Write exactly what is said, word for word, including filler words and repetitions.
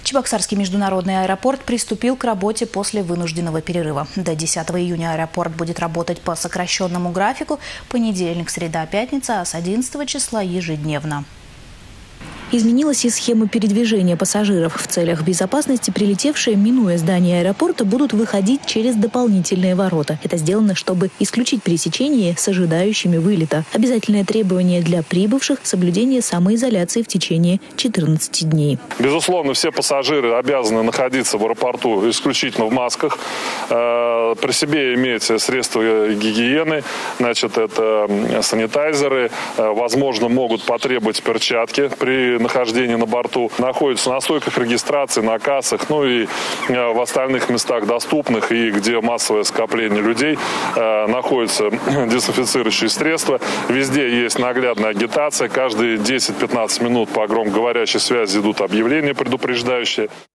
Чебоксарский международный аэропорт приступил к работе после вынужденного перерыва. До десятого июня аэропорт будет работать по сокращенному графику. Понедельник, среда, пятница, а с одиннадцатого числа ежедневно. Изменилась и схема передвижения пассажиров. В целях безопасности прилетевшие, минуя здание аэропорта, будут выходить через дополнительные ворота. Это сделано, чтобы исключить пересечение с ожидающими вылета. Обязательное требование для прибывших – соблюдение самоизоляции в течение четырнадцати дней. Безусловно, все пассажиры обязаны находиться в аэропорту исключительно в масках, э, при себе иметь средства гигиены, значит, это санитайзеры, э, возможно, могут потребовать перчатки при нахождении на борту, находятся на стойках регистрации, на кассах, ну и э, в остальных местах доступных и где массовое скопление людей, э, находятся дезинфицирующие средства. Везде есть наглядная агитация. Каждые десять-пятнадцать минут по громкоговорящей связи идут объявления предупреждающие.